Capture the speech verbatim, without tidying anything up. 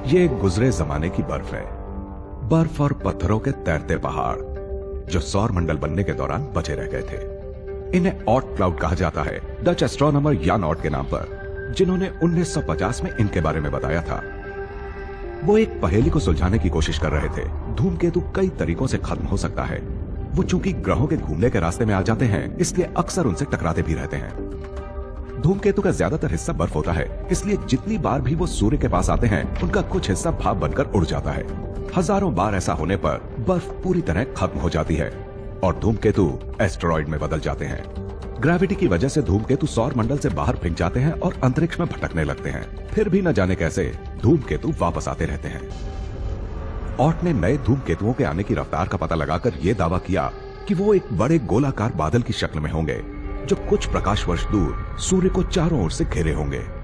ये एक गुजरे जमाने की बर्फ है, बर्फ और पत्थरों के तैरते पहाड़ जो सौर मंडल बनने के दौरान बचे रह गए थे। इन्हें ऑट क्लाउड कहा जाता है, डच एस्ट्रोनॉमर यान ऑट के नाम पर, जिन्होंने उन्नीस सौ पचास में इनके बारे में बताया था। वो एक पहेली को सुलझाने की कोशिश कर रहे थे। धूमकेतु कई तरीकों से खत्म हो सकता है। वो चूंकि ग्रहों के घूमने के रास्ते में आ जाते हैं, इसलिए अक्सर उनसे टकराते भी रहते हैं। धूमकेतु का ज्यादातर हिस्सा बर्फ होता है, इसलिए जितनी बार भी वो सूर्य के पास आते हैं, उनका कुछ हिस्सा भाप बनकर उड़ जाता है। हजारों बार ऐसा होने पर बर्फ पूरी तरह खत्म हो जाती है और धूमकेतु एस्टेरॉइड में बदल जाते हैं। ग्रेविटी की वजह से धूमकेतु सौर मंडल से बाहर फेंक जाते हैं और अंतरिक्ष में भटकने लगते हैं। फिर भी न जाने कैसे धूमकेतु वापस आते रहते हैं। ऑट ने नए धूमकेतुओं के आने की रफ्तार का पता लगाकर यह दावा किया कि वो एक बड़े गोलाकार बादल की शक्ल में होंगे जो कुछ प्रकाश वर्ष दूर सूर्य को चारों ओर से घेरे होंगे।